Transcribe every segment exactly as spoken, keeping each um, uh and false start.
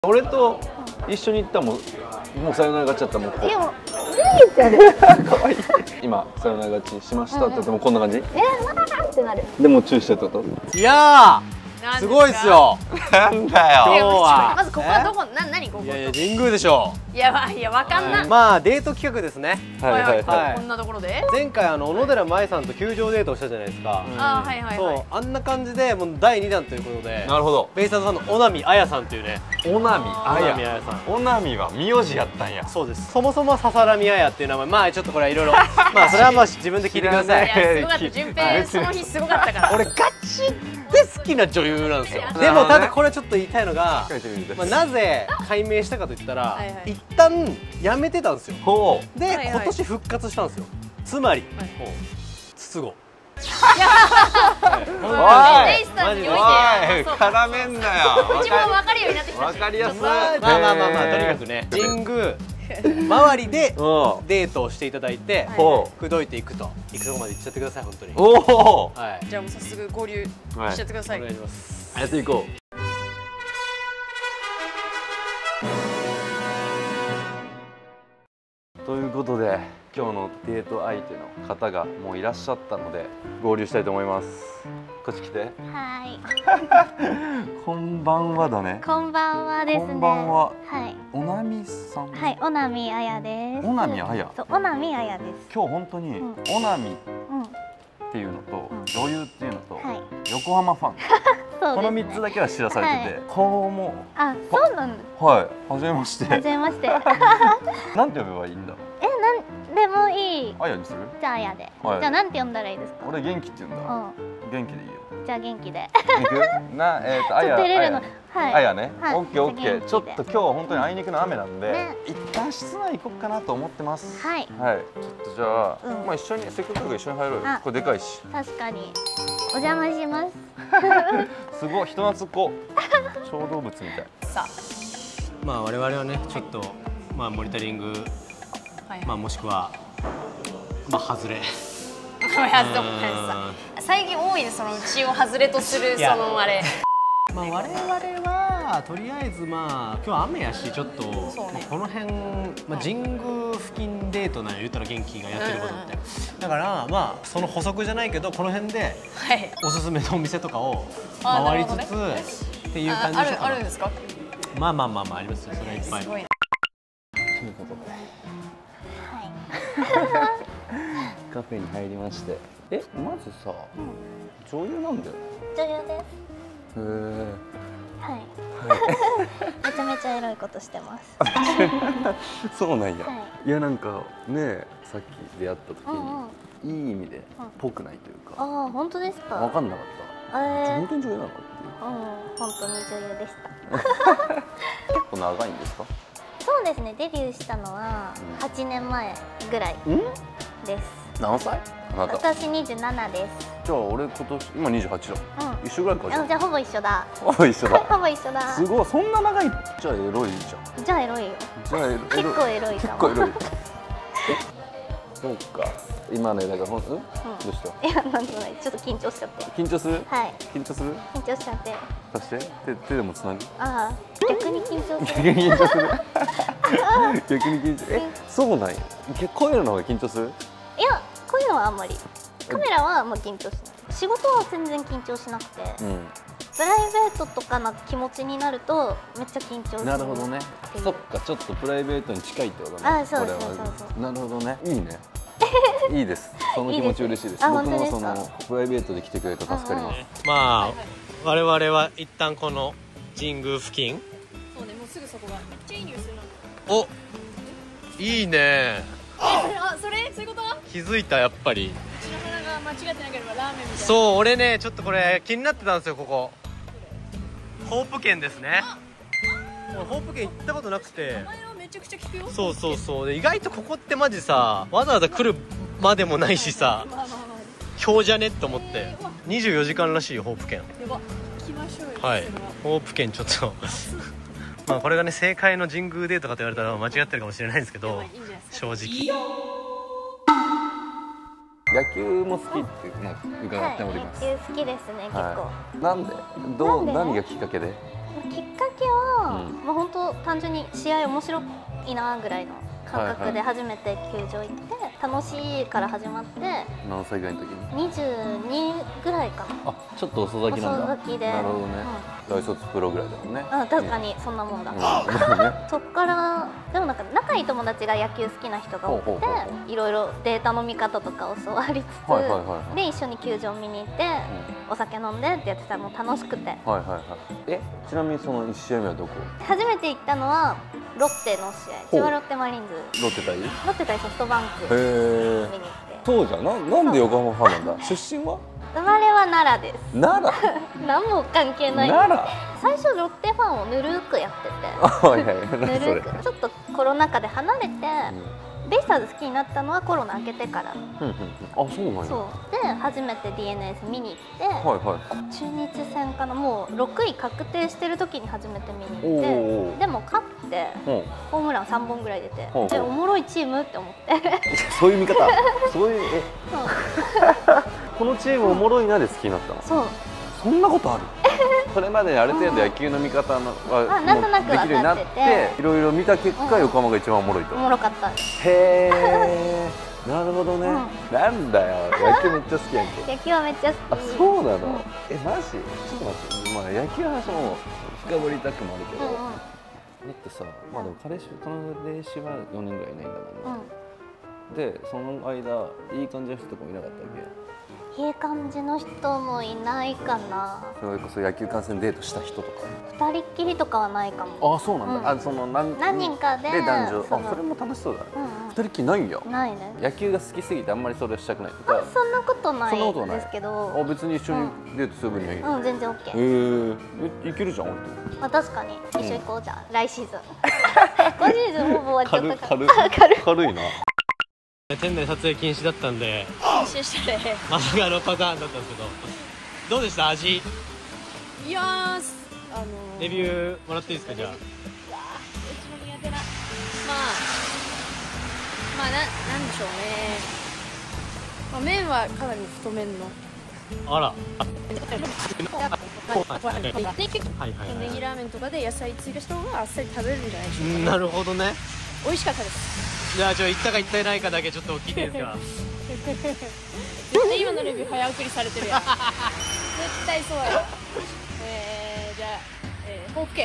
俺と一緒に行ったらもうもうさよなら勝ちだったらもうこう。 でもいいじゃん。 可愛い。今さよなら勝ちしましたって言ってもこんな感じ？ え、まだなってなる。 でも注意してたと。 いやー、すごいっすよ。 なんだよ。 今日はまずここはどこ、な、なにここ。 いやいや神宮でしょ。 いや、わ、いや、わかんな。 まあデート企画ですね。 はいはいはい。 こんなところで。 前回あの小野寺舞さんと球場デートをしたじゃないですか。 あ、はいはいはい。 そう、あんな感じでもうだいにだんということで。 なるほど。 ベイスターズファンの小波彩さんというね。 小波小彩。 波彩さん。 小波は名字やったんや。 そうです。そもそもささらみ彩っていう名前、まあちょっとこれはいろいろ、まあそれはまあ自分で聞いてください。 いや、すごかった。順平、その日すごかったから。 俺ガチで好きな女優なんですよ。でもただこれちょっと言いたいのが、まあなぜ解明したかと言ったら、一旦やめてたんですよ。で今年復活したんですよ。つまり筒香。 ベイスターズにおいて絡めんなよ。 一番わかるようになってきた。 わかりやすい。 まあまあまあまあとにかくね、神宮周りでデートをしていただいて口説いていくと、行くとこまで行っちゃってください本当に。 おお。 はい。じゃあもう早速合流しちゃってください。 お願いします。 やっていこう。ということで今日のデート相手の方がもういらっしゃったので合流したいと思います。こっち来て。 はい。 こんばんはだね。 こんばんはですね。 こんばんは。 はい。 おなみさん。 はい、小波彩です。 小波彩。 そう、小波彩です。 今日本当に小波っていうのと女優っていうのと横浜ファン。このみっつだけは知らされてて、顔も。 あ、そうなんだ。 はい、初めまして。 初めまして。 なんて呼べばいいんだ。 え、なんでもいい。 あやにする？ じゃああやで。じゃあなんて呼んだらいいですか？ 俺元気って言うんだ。元気でいいよ。 じゃあ元気で。 行く？な、えっとあや。 照れるの。はい。 あやね。オッケーオッケー。ちょっと今日は本当にあいにくの雨なんで、一旦室内行こうかなと思ってます。 はい。 はい。ちょっとじゃあ、まあ一緒にせっかくだから一緒に入ろうよ。これでかいし。 確かに。お邪魔します。 すごい人懐っこ。小動物みたい。 さあ。 まあ我々はねちょっとまあモニタリング、まあもしくはまあ外れ。 最近多いですそのうちを外れとするそのあれ。 まあ我々はとりあえずまあ今日雨やしちょっとこの辺まあ神宮付近デートなんや言ったら元気がやってることってだからまあその補足じゃないけどこの辺でおすすめのお店とかを回りつつっていう感じでしょうか。 あるんですか？ まあまあまあまあありますよそれはいっぱい。ということで。カフェに入りまして。え、まずさ、女優なんだよね。 女優です。 へえ。 はい。めちゃめちゃエロいことしてます。 そうなんや。いやなんかね、さっき出会った時にいい意味でぽくないというか。 ああ、本当ですか。 わかんなかった。本当に女優なのっていう。 うん、本当に女優でした。 結構長いんですか。 そうですね、デビューしたのははちねんまえぐらいです。 何歳？あなた。 私にじゅうななです。 じゃあ俺今年今にじゅうはちだ。一緒ぐらいか。 じゃあほぼ一緒だ。 ほぼ一緒だ。 ほぼ一緒だ。 すごい、そんな長い。じゃあエロいじゃん。 じゃあエロいよ。 じゃあエロい。 結構エロいかも。 結構エロい。そうか。今ねだからほん、どうした？ いやなんとない。ちょっと緊張しちゃって。 緊張する？ はい。 緊張する？ 緊張しちゃって。 貸して。手手でもつなぐ？ ああ、逆に緊張する。 逆に緊張する。逆に緊張。え、そうなんや。こういうの方が緊張する？ いや、こういうのはあんまり。カメラはあんま緊張しない。仕事は全然緊張しなくて。プライベートとかな気持ちになるとめっちゃ緊張する。 なるほどね。そっか、ちょっとプライベートに近いってことね。 あ、そうそうそうそう。 なるほどね。いいね。いいです。その気持ち嬉しいです。僕もそのプライベートで来てくれると助かります。 まあ我々は一旦この神宮付近。 そうね、もうすぐそこがめっちゃいい匂いするな。 お、いいね。 あ、それそういうこと？ 気づいたやっぱり。 うちの花が間違ってなければラーメンみたいな。 そう、俺ねちょっとこれ気になってたんですよここ。ホープ県ですね。ホープ県行ったことなくて。 名前はめちゃくちゃ聞くよ。 そうそうそうで意外とここってマジさわざわざ来るまでもないしさ今日じゃねって思ってにじゅうよじかんらしいよホープ県。 やば、行きましょうよ。 はい、ホープ県ちょっとまあこれがね正解の神宮デートかと言われたら間違ってるかもしれないんですけど正直野球も好きってなんか伺っております。 野球好きですね、結構。 なんで？どう何がきっかけで？ きっかけはまあ本当単純に試合面白いなぐらいの感覚で初めて球場行って、楽しいから始まって。 何歳ぐらいの時に？ にじゅうにぐらいかな。 あ、ちょっと遅咲きなんだ。 遅咲きで。 なるほどね。大卒プロぐらいだもんね。 うん、確かにそんなもんだ。そっからでもなんか仲いい友達が野球好きな人が多くて、いろいろデータの見方とか教わりつつ、で一緒に球場見に行ってお酒飲んでってやってたらもう楽しくて。はいはいはい。え、ちなみにそのいち試合目はどこ？ 初めて行ったのはロッテの試合、千葉ロッテマリーンズ。 ロッテ対？ロッテ対ソフトバンク見に行って。 そうじゃん。な、なんで横浜ファンなんだ。出身は？ 生まれは奈良です。 奈良？ 何も関係ない。 奈良？ 最初ロッテファンをぬるくやってて。 はいはい。 ぬるく。ちょっとコロナ禍で離れて、ベイスターズ好きになったのはコロナ明けてから。 うんうん。あ、そうなんや。 そうで初めて ディーエヌエス 見に行って、はいはい。 中日戦かな、もうろくい確定してる時に初めて見に行って、でも勝ってホームランさんぼんぐらい出て、でおもろいチームって思って。 そういう見方。そういうえ。このチームおもろいなで好きになったの。そう。そんなことある？それまである程度野球の見方のはなんとなく分かってて、 できるようになって、いろいろ見た結果横浜が一番おもろいと。 おもろかった。へえ。なるほどね。なんだよ。野球めっちゃ好きやんけ。 野球はめっちゃ好き。 あ、そうなの。え、マジ？ちょっと待って。まあ野球の話も深掘りたくもあるけど。だってさ、まあでも彼氏彼氏はよねんぐらいいないんだもんね。で、その間いい感じの人とかもいなかったわけ？ いい感じの人もいないかな。 それこそ野球観戦デートした人とか。 二人っきりとかはないかも。 あ、そうなんだ。あ、その何何人かで男女。あ、それも楽しそうだね。二人っきりないんや。 ないね。 野球が好きすぎてあんまりそれしたくないとか。 あ、そんなことないですけど。 あ、別に一緒にデートする分にはいい。 うん、全然オッケー。へえ、いけるじゃん。 まあ確かに一緒行こうじゃん。来シーズン。今シーズンほぼ終わっちゃったから。 軽い軽いな。 店内撮影禁止だったんで、 禁止したね。 まさかのパターンだったんですけど、どうでした味？ いやー、あのー、 レビューもらっていいですか？じゃあ。 うわー、一番苦手な。まあまあななんでしょうね。まあ麺はかなり太麺の。 あら。 ネギラーメンとかで野菜追加した方があっさり食べれるんじゃないでしょうか。 なるほどね。 美味しかったです。 じゃあちょ行ったか行ってないかだけちょっと聞いていいですか？ 絶対今のレビュー早送りされてるやん。絶対そうや。えー、じゃあ、えー、ホッケ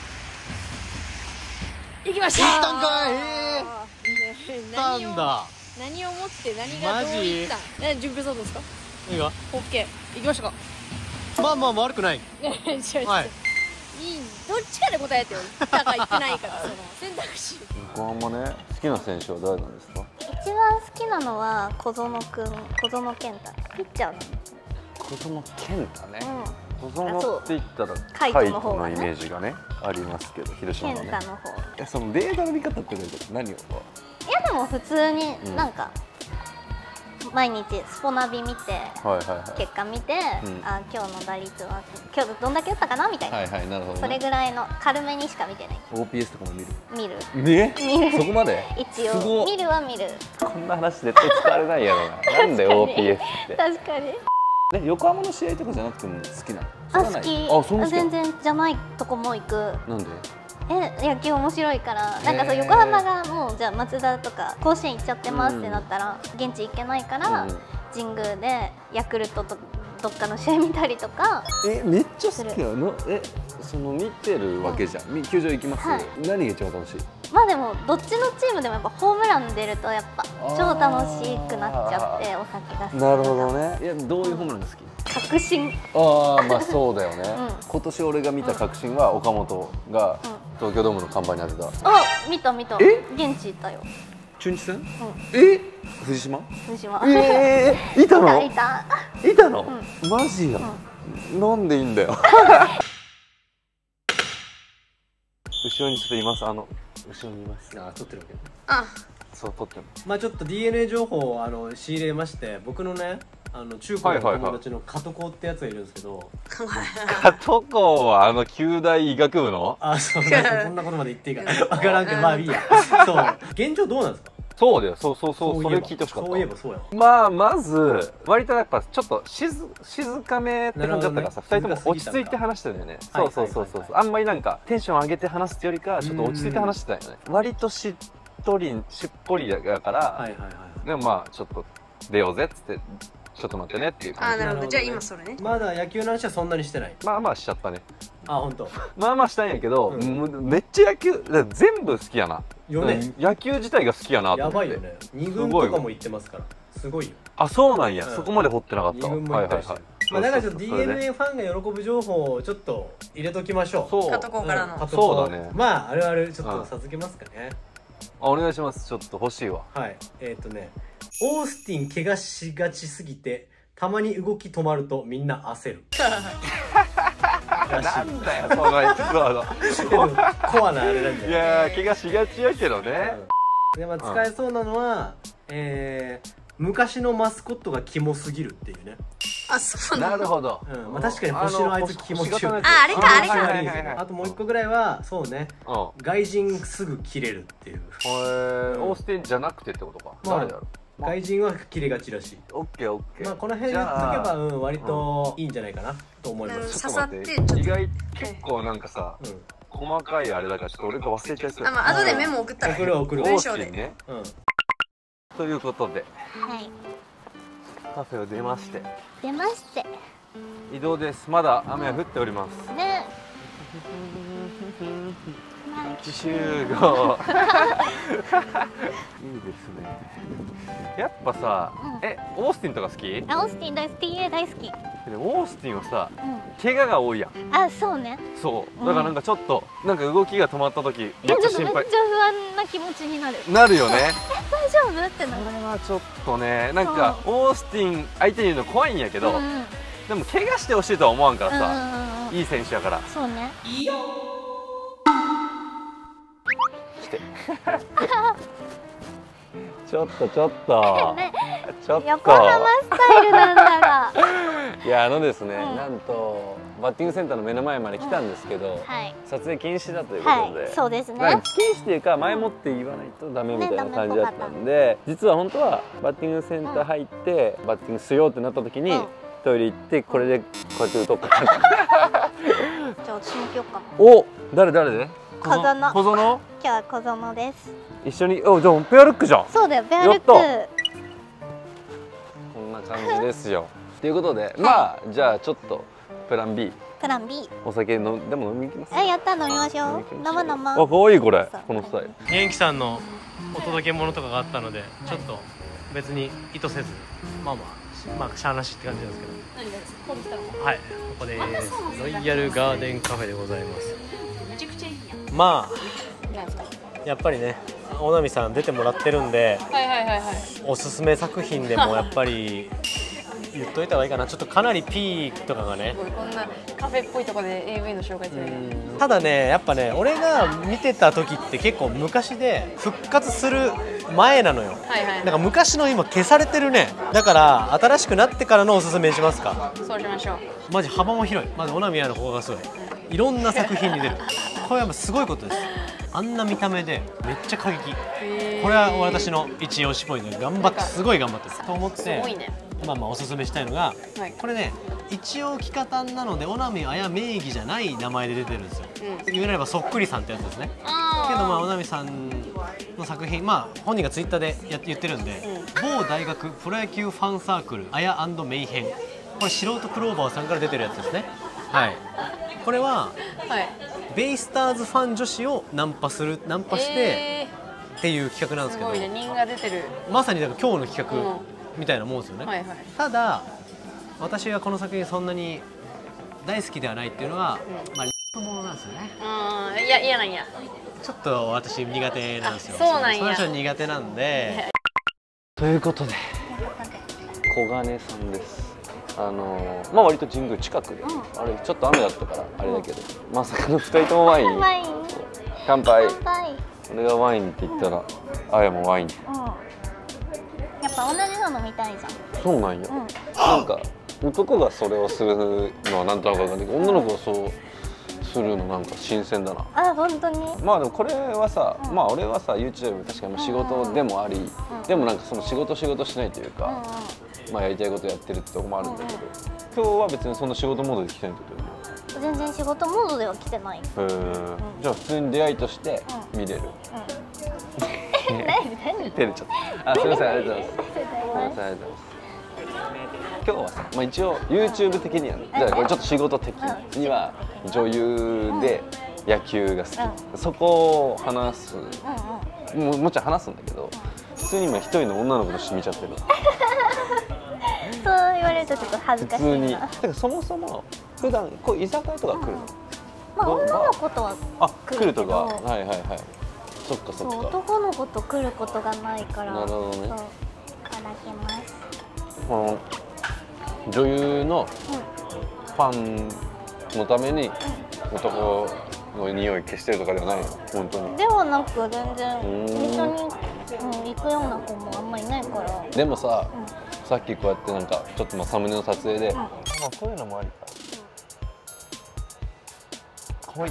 ー行きましたー。 行ったんかい。 えー、 何をだ何をもって何がどういったん？え、準備そうですか？ いいわ。 ホッケー行きましたか？ まあまあ悪くない。 はい。いい、どっちかで答えてよ。行ったか行ってないかその選択肢。 横浜ね、好きな選手は誰なんですか？ 一番好きなのは小園くん、小園健太、ピッチャーの。 小園健太ね。 うん、 小園って言ったらカイトの方がね、 イメージがねありますけど、広島のね。 健太の方。 え、そのデータの見方って何を？いやでも普通になんか。うん、毎日スポナビ見て、結果見て、うん、あ、今日の打率は今日どんだけ打ったかなみたいな、はいはい、なるほどね、それぐらいの軽めにしか見てない。 オーピーエス とかも見る？ 見るね、 見る、 そこまで一応見るは見る。こんな話絶対使われないやろな。なんで オーピーエス って確かに。 で、横浜の試合とかじゃなくても好きなの？ あ、好き。あ、そう全然じゃないとこも行く。なんで？え、野球面白いから。なんかそう、横浜がもうじゃあ松田とか甲子園行っちゃってますってなったら現地行けないから、神宮でヤクルトとどっかの試合見たりとか。 え、めっちゃ好きなの？え、その見てるわけじゃん。球場行きます。何が一番楽しい？まあでもどっちのチームでもやっぱホームラン出るとやっぱ超楽しくなっちゃって、お酒が好き。 なるほどね。いや、どういうホームランが好き？ 確信。 ああ、まあそうだよね。今年俺が見た確信は岡本が東京ドームの看板に当てた。 あ、見た見た。え、現地行ったよ。 中日戦？え、藤島？藤島。 ええ、いたの？ いた。 いたの？マジや。なんでいいんだよ。後ろにちょっといます。あの後ろにいます。あ、撮ってるわけ。あ、そう、撮ってる。 まあちょっと ディーエヌエー 情報をあの仕入れまして、僕のね、あの中高の友達の加藤子ってやつがいるんですけど。 加藤子はあの九大医学部の？ あ、そう、そんなことまで言っていいか分からんけど、まあいいや。そう、現状どうなんですか？ そうだよ、そうそうそう、それ聞いてほしかった。 そういえばそうや。 まあまず割とやっぱちょっと静静かめって感じだったからさ、ふたりとも落ち着いて話してるよね。そうそうそうそう、あんまりなんかテンション上げて話すってよりかちょっと落ち着いて話してたよね。割としっとりしっぽりだからでもまあちょっと出ようぜっつってちょっと待ってねっていう感じ。 あ、なるほど。じゃあ今それね。 まだ野球の話はそんなにしてない。 まあまあしちゃったね。 あ、本当。 まあまあしたんやけど、めっちゃ野球全部好きやな。 よね。 野球自体が好きやなと思って。 やばいよね。に軍とかも行ってますから。すごいよ。あ、 そうなんや。そこまで掘ってなかった。 に軍も行ったりして。まあだからちょっと ディーエヌエー ファンが喜ぶ情報をちょっと入れときましょう。 そう。 加藤からの。 そうだね。 まああるあるちょっと授けますかね。 あ、お願いします。ちょっと欲しいわ。 はい。えっとね、オースティン怪我しがちすぎてたまに動き止まるとみんな焦る。 なんだよそのエピソード。 コアなあれなんだよ。 いやー、怪我しがちやけどね。 で、まあ使えそうなのは、えー、昔のマスコットがキモすぎるっていうね。 あ、そうななるほど。 うん、まあ確かに星のあいつ気持ちよい。 あ、あれかあれか。 あともう一個ぐらいはそうね。外人すぐ切れるっていう。 へえ、オースティンじゃなくてってことか。誰だろう。 外人は切れがちらしい。 オッケーオッケー。 まあこの辺言っとけばうん割といいんじゃないかなと思います。 刺さってちょっと意外結構なんかさ、細かいあれだからちょっと俺が忘れちゃいそう。 あ、まあ後でメモ送ったら。 送る送る。 オースティンね。ということで、カフェを出まして。 出まして。 移動です。まだ雨は降っております。 ね。 集合。いいですね。やっぱさ、え、オースティンとか好き？ あ、オースティン大好き、ティーエー 大好き。 オースティンはさ、怪我が多いやん。 あ、そうね。 そう、だからなんかちょっとなんか動きが止まった時、 めっちゃ心配。めっちゃ不安な気持ちになる。 なるよね。 え、大丈夫ってなる。 これはちょっとね、なんかオースティン相手に言うの怖いんやけど、でも怪我してほしいとは思わんからさ、いい選手やから。 そうね。いいよ。 ちょっとちょっとちょっと横浜スタイルなんだがいや、あのですね、なんとバッティングセンターの目の前まで来たんですけど、撮影禁止だということで、 そうですね、 禁止っていうか前もって言わないとダメみたいな感じだったんで、実は本当はバッティングセンター入ってバッティングしようってなった時にトイレ行ってこれでこうやって打とうかな。じゃあ私も来ようかな。 お、誰誰で？ 小園。 小園？ 今日は小園です。 一緒に、お、じゃあペアルックじゃん。 そうだよ、ペアルック。 こんな感じですよ。ということで、まあじゃあちょっとプラン ビー。 プラン ビー。 お酒飲んでも飲みに行きます。 え、やった飲みましょう。生生。 あ、可愛いこれ。このスタイル。 元気さんのお届け物とかがあったので、ちょっと別に意図せず、まあまあまあしゃあなしって感じなんですけど。 何がですか？ここに来たの？ はい、ここです。ロイヤルガーデンカフェでございます。 めちゃくちゃいいやん。 まあやっぱりね、大波さん出てもらってるんで、 はいはいはいはい。 おすすめ作品でもやっぱり言っといた方がいいかな。ちょっとかなりピークとかがね、 こんなカフェっぽいとこで エーブイ の紹介する。 ただね、やっぱね、俺が見てた時って結構昔で復活する前なのよ。 はいはい。 なんか昔の今消されてるね。だから新しくなってからのおすすめにしますか。 そうしましょう。 マジ幅も広い。まずオナミヤのここがすごい。いろんな作品に出る。これはすごいことです。あんな見た目でめっちゃ過激。これは私の一押しポイントで、頑張ってすごい頑張ってると思って、まあまあおすすめしたいのが、これね、一応キカタンなのでオナミアや名義じゃない名前で出てるんですよ。言うなればそっくりさんってやつですね。けどまあオナミさんの作品、まあ本人がツイッターでや言ってるんで、某大学プロ野球ファンサークルあや&メイ編、これ素人クローバーさんから出てるやつですね。はい。これは、はい、ベイスターズファン女子をナンパするナンパして、えー、っていう企画なんですけど、 すごいね、人が出てる。まさにだから今日の企画みたいなもんですよね。はいはい、ただ私がこの作品そんなに大好きではないっていうのは、うん、まあリップものなんですよね。 ああ、いや嫌なんや。 ちょっと私苦手なんですよ。 そうなんや。 その人苦手なんで。 ということで小金さんです。あのー、まあ割と神宮近くで、うん、あれちょっと雨だったからあれだけど、うん、まさかのふたりともワイン。乾杯。乾杯。俺がワインって言ったら、あやもワイン。うん、 やっぱ同じの飲みたいじゃん。 そうなんや。うん、なんか男がそれをするのはなんとなくわかんないけど、女の子はそうするのなんか新鮮だな。 あ、本当に。 まあでもこれはさ、うん、まあ俺はさ YouTube 確かに仕事でもあり、うんうん、でもなんかその仕事仕事しないというか、うんうん、まあやりたいことやってるってとこもあるんだけど、うんうん、今日は別にその仕事モードで来てないってこと？ 全然仕事モードでは来てない。へえ、うん、じゃあ普通に出会いとして見れる。 うんうん、何照れちゃった。あ、すみません、ありがとうございます。すみません、ありがとうございます。今日はさ、まあ、一応 YouTube 的にはね、じゃあこれちょっと仕事的には女優で野球が好き、うん、そこを話す、うんうん、も, もちろん話すんだけど、普通に今一人の女の子として見ちゃってるそう言われるとちょっと恥ずかしいな。普通にだからそもそも普段こう居酒屋とか来るの、うん、 まあ女の子とは来るけど、来るとか、はいはいはい、そっかそっか。そう、男の子と来ることがないから。なるほどね。そう、いただきます。 この女優のファンのために男の匂い消してるとかではないの？本当にではなく、全然一緒に、うん、行くような子もあんまりいないから。 でもさ、うん、さっきこうやってなんかちょっとまあサムネの撮影で、うん、まあこういうのもありか、うん、かわいい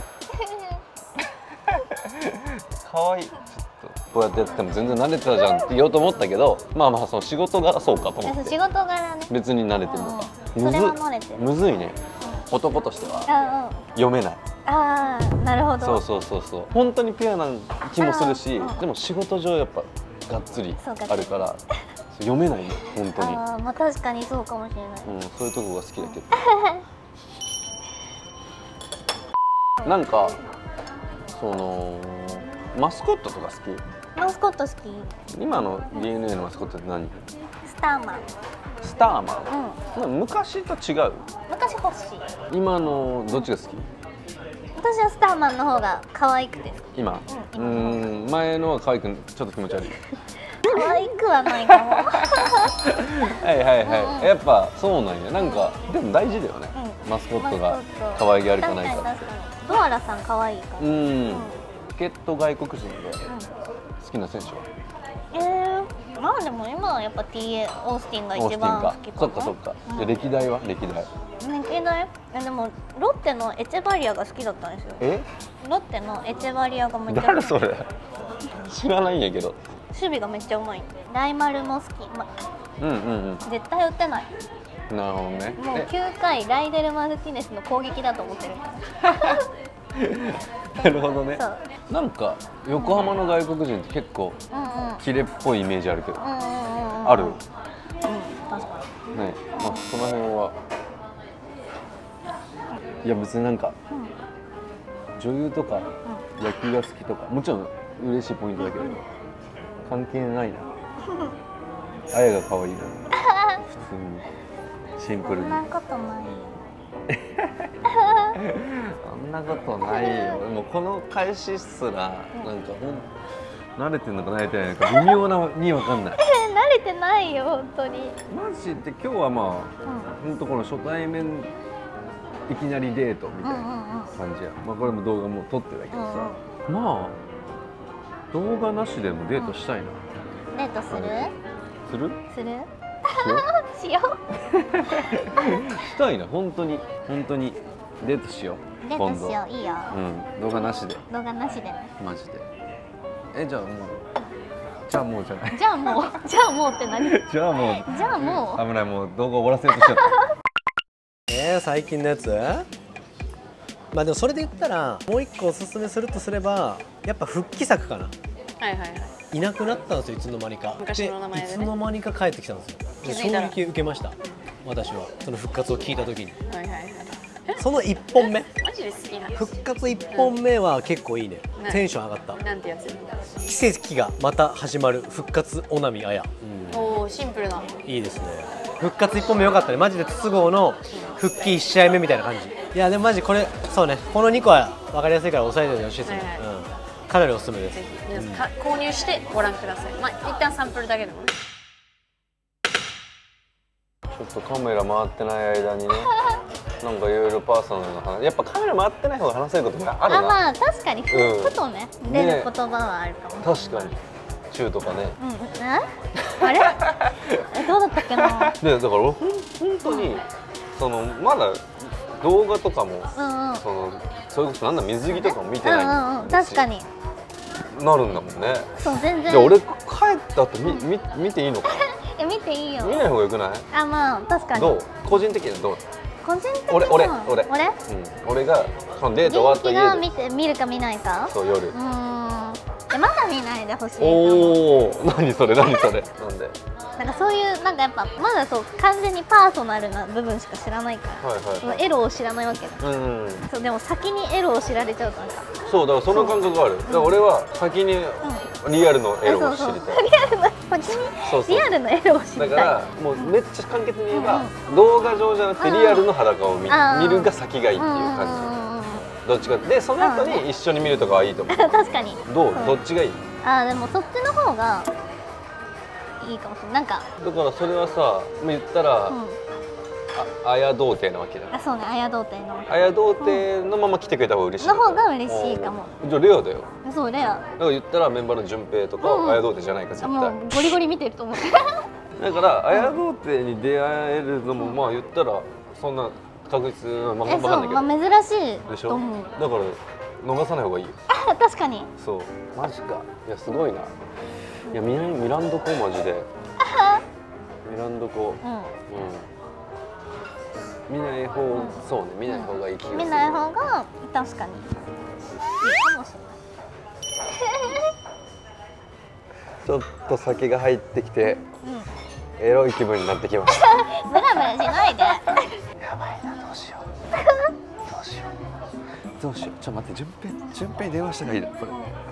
かわいい。こうやってやってても全然慣れてたじゃんって言おうと思ったけど、まあまあその仕事がそうかと思って。 仕事柄ね。 別に慣れてるのか。 それは慣れてる。 むずいね。男としては読めない。 ああ、なるほど。 そうそうそうそう。本当にピュアな気もするし、でも仕事上やっぱがっつりあるから読めないね、本当に。 ああ、まあ確かにそうかもしれない。 うん、そういうとこが好きだけど。なんかそのマスコットとか好き？ マスコット好き。 今の ディーエヌエー のマスコットって何？ スターマン。 スターマン。うん。昔と違う？ 昔欲しい。 今のどっちが好き？ 私はスターマンの方が可愛くて好き。 今？うん。うん、前のは可愛くちょっと気持ち悪い。 可愛くはないかも。 はいはいはい。やっぱそうなんや。なんかでも大事だよね。マスコットが可愛げあるかないか。 ドアラさん可愛いから。うん。 助っ人外国人で好きな選手は？ えー、まあでも今はやっぱ ティーエー オースティンが一番好きかな。 そっかそっか。で歴代は？歴代歴代でもロッテのエチェバリアが好きだったんですよ。 え？ ロッテのエチェバリアがめっちゃ誰それ？知らないんやけど。 守備がめっちゃうまい。ライマルも好き、ま、 うんうんうん。 絶対打てない。 なるほどね。 もうきゅうかいライデル・マルティネスの攻撃だと思ってる。 なるほどね。なんか横浜の外国人って結構キレっぽいイメージあるけど、ある？うん、 確かに。ね、まあその辺はいや別になんか、うん、女優とか野球が好きとかもちろん嬉しいポイントだけど関係ないな。あやが可愛いな。普通にシンプルに。 そんなことない。 そんなことないよ。でもこの返しすらなんかほん慣れてるのか慣れてないのか微妙なに分かんない。 慣れてないよ本当に。 マジで今日はまあ、うん、本当この初対面いきなりデートみたいな感じや。まあこれも動画も撮ってるけどさ、うん、まあ動画なしでもデートしたいな。 うん、デートする？ する？ する？しよう。 したいな本当に本当にデートしよう。 デートしよう。いいよ。 うん、動画なしで。 動画なしでね。 マジで。え、じゃあもう。じゃあもうじゃない。 じゃあもう。じゃあもうって何？ じゃあもう。 じゃあもう。 危ない、もう動画終わらせようとしちゃった。 えー、最近のやつ？まあでもそれで言ったらもう一個おすすめするとすればやっぱ復帰作かな。 はいはいはい。 いなくなったんですよいつの間にか。 昔の名前でね。 いつの間にか帰ってきたんですよ。衝撃受けました。私はその復活を聞いた時に。はいはいはい。そのいっぽんめ。 マジで好きな。 復活いっぽんめは結構いいね。テンション上がった。 なんてやつ？ 奇跡がまた始まる復活小波彩。 おおシンプルな。 いいですね。復活いっぽんめ良かったね。マジで筒香の復帰いち試合目みたいな感じ。いやでもマジこれそうね。このにこは分かりやすいから押さえておいてほしいですね。かなりおすすめです。ぜひ皆さん購入してご覧ください。まあ一旦サンプルだけでもね。 ちょっとカメラ回ってない間にね、なんかいろいろパーソナルな話、やっぱカメラ回ってない方が話せることがあるな。 あ、まあ確かにふふとね、出る言葉はあるかも。 確かに。チューとかね。 うん、え？あれ？え、どうだったっけな。 で、だから俺ほん本当にそのまだ動画とかも、 うんうん、 そのそれこそなんだ水着とかも見てないうんうん、確かになるんだもんね。 そう全然。 じゃあ俺帰った後みみ見ていいのかえ見ていいよ。 見ない方がよくない？ あまあ確かに。 どう？個人的にはどう？ 個人的には俺俺俺俺、 うん、俺がそのデート終わった元気が家で見て見るか見ないか。 そう夜。 うーん。えまだ見ないでほしいかも。 おお、何それ何それなんで？ なんかそういうなんかやっぱまだそう完全にパーソナルな部分しか知らないから、 はいはいはいそのエロを知らないわけだ。 うん、 そうでも先にエロを知られちゃうとなんか。 そうだからその感覚がある。だから俺は先にリアルのエロを知りたい。 そうそうリアルの先にそうそうリアルのエロを知りたい。 だからもうめっちゃ簡潔に言えば、動画上じゃなくてリアルの裸を見、見るが先がいいっていう感じ。どっちかでその後に一緒に見るとかはいいと思う。 確かに。 どうどっちがいい？ あーでもそっちの方がいいかもしれない。なんかだからそれはさ言ったら、 うん、 あ綾童貞なわけだ。 あそうね、綾童貞の綾童貞のまま来てくれた方が嬉しい。 の方が嬉しいかも。 じゃあレアだよ。 そうレア。 だから言ったらメンバーの順平とかうん綾童貞じゃないか絶対。 もうゴリゴリ見てると思う。 だから綾童貞に出会えるのもまあ言ったらそんな確実なまあえ分かんないけど。 そう、まあ、珍しいでしょ。 と思う。 だから逃さない方がいいよ。 あ確かに。 そう。マジか。いやすごいな。いや見見らんどこマジで。見らんどこ。 うん。 うん。見ない方、うん、そうね見ない方がいい気がする。 見ない方が確かにいいかもしれない。 ちょっと酒が入ってきて、 うん、 エロい気分になってきましたブラブラしないで。 やばいな、どうしようどうしようどうしよう。ちょっと待って、順平順平に電話したらいいだこれ。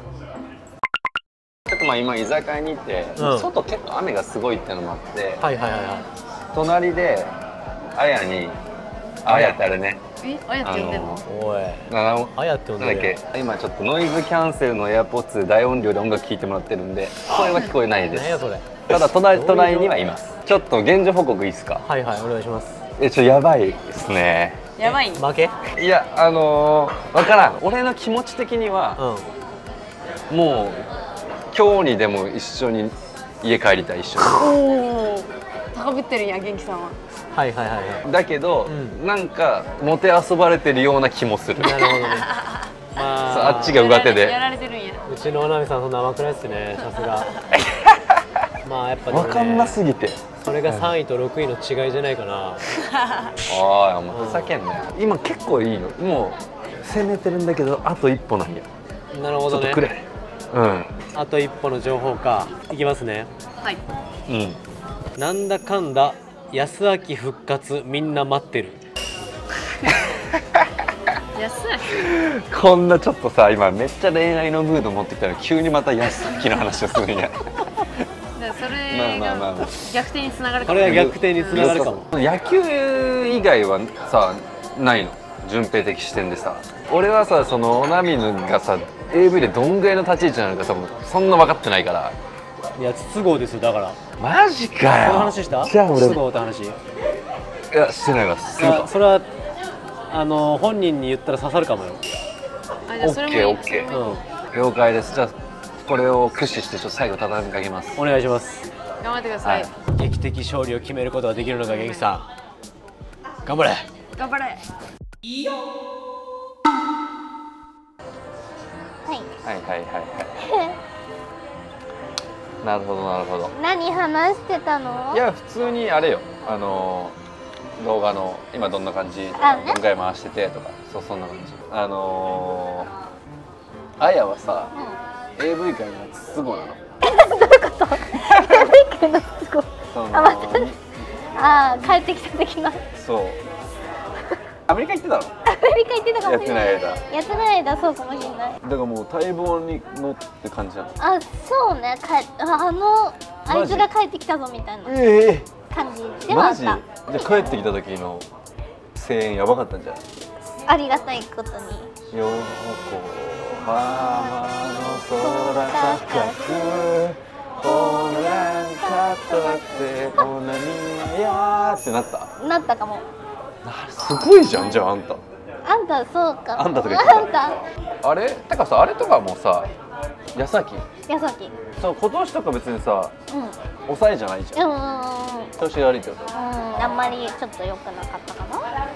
ちょっとまあ今居酒屋にいて、うん、外結構雨がすごいってのもあって、はいはいはいはい、隣であやにあやってあれね、 えあやって呼んでんの？ おいあやって呼んでる。 なんだっけ、今ちょっとノイズキャンセルの エアポッツ 大音量で音楽聴いてもらってるんで声は聞こえないです。ただ隣隣にはいます。ちょっと現状報告いいですか？はいはいお願いします。えちょやばいですね。 やばい負け？ いやあのー、分からん。俺の気持ち的には、うん、もう今日にでも一緒に家帰りたい。一緒に。おお高ぶってるんや元気さんは。 はいはいはいはい。 だけど、うん、なんかもてあそばれてるような気もする。なるほどね。まあ、あっちが上手でやられてるんや。うちのおなみさんそんな甘くないですね、さすが。まあやっぱ、ね、 分かんなすぎてそれがさんいとろくいの違いじゃないかな。ああ、もうふざけんなよ。今結構いいの。もう攻めてるんだけどあと一歩なんや。 なるほどね。ちょっとくれ。うん。あと一歩の情報か。いきますね。はい。うん。なんだかんだ安明復活みんな待ってる。 安明。こんなちょっとさ今めっちゃ恋愛のムード持ってきたら急にまた安明の話をするんや。 それが逆転につながるかも。これは逆転につながるかも。 野球以外はさないの？順平的視点でさ。俺はさそのオナミヌがさ エーブイ でどんぐらいの立ち位置なのかさそんな分かってないから。 いや筒香ですよだから。 マジかよ。 その話した？ じゃあ俺筒香って話。いやしてないわ。するか。 それはあの本人に言ったら刺さるかもよ。 オッケーオッケー。了解です。じゃあこれを駆使してちょっと最後畳みかけます。 お願いします。 頑張ってください。はい、 劇的勝利を決めることができるのか元気さん。頑張れ。 頑張れ。いいよ。 はいはいはいはいはい。なるほどなるほど。 何話してたの？ いや普通にあれよ、あの動画の今どんな感じとか、ね、どんぐらい回しててとか、そうそんな感じ。あのー、あやはさ、うん、エーブイ 界の筒香なの。 どういうこと？ エーブイ 界の筒香。あ待って。ああ帰ってきた的な。 そう。アメリカ行ってたの？ アメリカ行ってたかもしれない。 やってない間。 やってない間そうかもしれない。 だからもう待望に乗って感じなの。 あ、そうね。かあのあいつが帰ってきたぞみたいな感じではあった。 マジ？で帰ってきた時の声援やばかったんじゃん。 ありがたいことに。 よこ浜の空高くホームランカットってこんなにやーってなった？ なったかも。 すごいじゃん。じゃああんたあんたそうかあんたとかあんたあれてかさあれとかもさ矢崎矢崎そう今年とか別にさ、うん、抑えじゃないじゃん。うんうんうん調子悪いってこと。 うんあんまりちょっと良くなかったかな。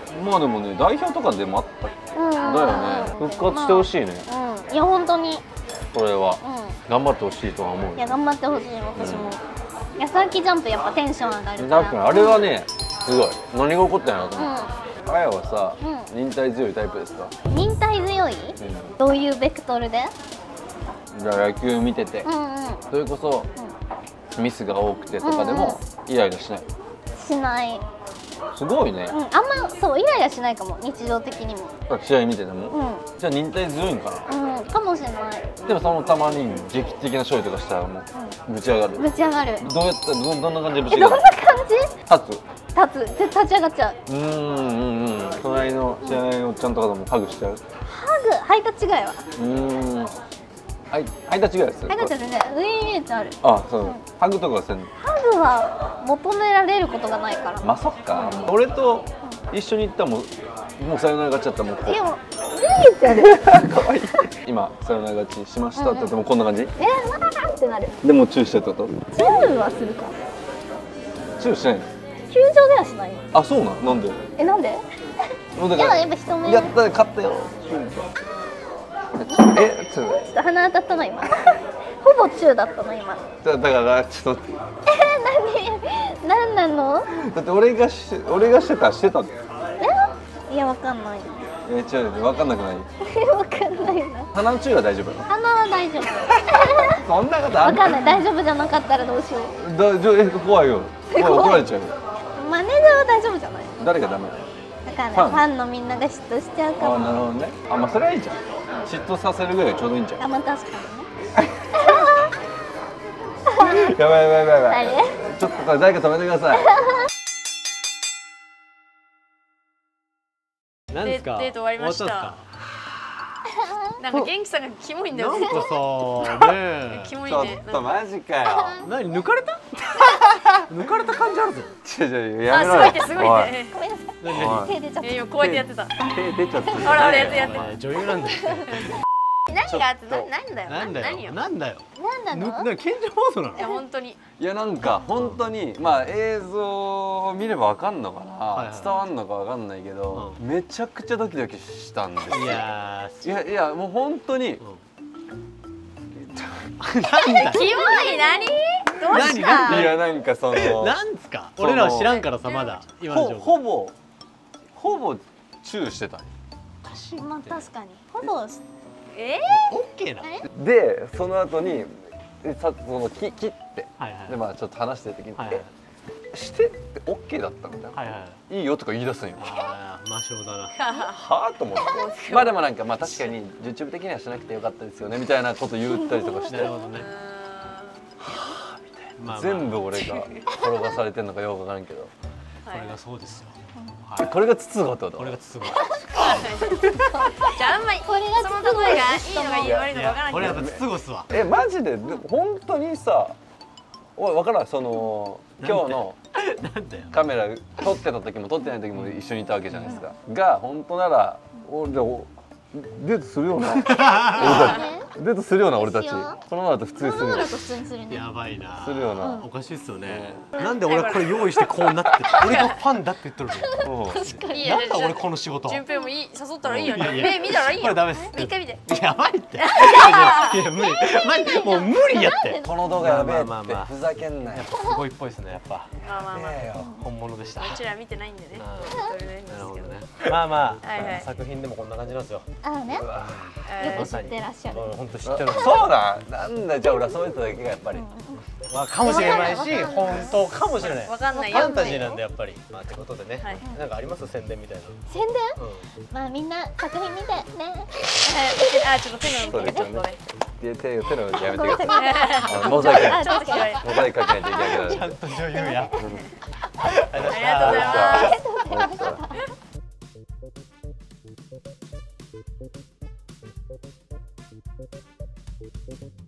まあでもね代表とかでもあっただよね。復活してほしいね。 うん、いや本当にこれは頑張ってほしいとは思う。 いや頑張ってほしい私も。安明ジャンプやっぱテンション上がるだからあれはねすごい何が起こったんやろと思って。あやはさ忍耐強いタイプですか？ 忍耐強い？どういうベクトルで？ じゃあ野球見ててそれこそミスが多くてとかでもイライラしない？ しない。 すごいね。 あんまそうイライラしないかも日常的にも。 試合見てても？じゃあ忍耐強いんかな？ うんかもしれない。 でもそのたまに劇的な勝利とかしたらもうぶち上がる。 ぶち上がる。 どうやったらどんな感じでぶち上がる？ どんな感じ？ 立つ。 立つ立ち上がっちゃう。 うんうんうん。隣の試合のおっちゃんとかでもハグしちゃう。 ハグハイタッチぐらいは。 うん。はい、ハイタッチぐらいです。 ハイタッチは全然ウィーンってある。 あ、そう。ハグとかはせんの？ ハグは求められることがないから。 まあそっか。俺と一緒に行ったらもうもうサヨナラ勝ちだったらもうこう。 でもウィーンってある。 可愛い。今サヨナラ勝ちしましたって言ってもこんな感じ？ え、わーってなる。 でもチューしてってこと？ チューはするか。 チューしないの？ 球場ではしないよ。 あ、そうなん？なんで？ え、なんで？ もうだからやっぱ人目。 やった勝ったよ。え、ちょっと。 ちょっと鼻当たったな今。ほぼチューだったの今。 だからちょっと。 え、何？何なの？ だって俺がし俺がしてたしてた。 え？いやわかんない。 え、違う分かんなくない？ わかんないな。 鼻のチューは大丈夫？ 鼻は大丈夫。 そんなことある？ わかんない。大丈夫じゃなかったらどうしよう。 大丈夫？え、怖いよ。怒られちゃうよ。 マネージャーは大丈夫じゃない？ 誰がダメ？ わかんない。ファンのみんなが嫉妬しちゃうかも。 あ、なるほどね。あ、まあそれはいいじゃん。嫉妬させるぐらいちょうどいいんじゃん。 あ、まあ確かにね。 やばいやばいやばいやばい。 誰？ ちょっとこれ誰か止めてください。 なんですか？ デート終わりました。なんか元気さんがキモいんだよね。 なんかさ、ねキモいね。 ちょっとマジかよ。 何抜かれた？抜かれた感じあるぞ。 違う違うやあ、すめろよ。 ごいってすごいって。 ごめんなさい。手出ちゃった。 いやこうやってやってた。 手出ちゃった。 ほらほらやってやって。 女優なんだよ。 何があってななんだよ。 なんだよ。なんだよ。 なんなの？ なんか賢者モードなの？ いや本当に。 いやなんか本当にまあ映像を見ればわかんのかな、伝わんのかわかんないけど、めちゃくちゃドキドキしたんですよ。 いやいやいやもう本当に。 なんだ。 キモい何？どうした？ いやなんかその。 なんですか？俺らは知らんからさまだ。 ほぼほぼチューしてたんよ。 まあ確かに。ほぼ。 えー、オッケーな。 でその後にさその切ってでまあちょっと話してる時に「してってオッケーだったみたいな「いいよ」とか言い出すんよ。 ああ魔性だな。 はあと思ってまあでもなんかまあ確かに受注的にはしなくてよかったですよねみたいなこと言ったりとかして。なるほどね。はあみたいな全部俺が転がされてんのかよくわからんけど。 これがそうですよ。 これが筒子ってこと？ これが筒子。 じゃああんまりこれがその例えがいいのか悪いのかわからんけど。 これやっぱ筒子っすわ。 えマジで本当にさ、おい分からんその今日のカメラ撮ってた時も撮ってない時も一緒にいたわけじゃないですか。が本当なら俺デートするような俺たちデートするような俺たちこのままだと普通にするよ。 やばいな。 するような。 おかしいっすよね。なんで俺これ用意してこうなって俺がファンだって言ってるの。確かに。なんだ俺この仕事。 順平もいい誘ったらいいよね。目見たらいいよ。 これダメです。 一回見て。 やばいって。いや無理。マジもう無理やって。 この動画やべえってふざけんなよ。 すごいっぽいですねやっぱ。 まあまあまあ。 本物でした。 うちら見てないんでね。 なるほどね。まあまあ作品でもこんな感じなんですよ。 ああね。よく知ってらっしゃる。 本当知ってる。 そうだ。なんだじゃあ俺はそういう人だけがやっぱり。 まあかもしれないし本当かもしれない。 わかんないよ。ファンタジーなんでやっぱり。まあってことでね。なんかあります宣伝みたいな。 宣伝？まあみんな作品見てね。 あちょっと手の動きちょっとね。 手手の動きやめてください。モザイク。モザイクかけないといけない。 ちゃんと女優や。 ありがとうございます。 Thank you.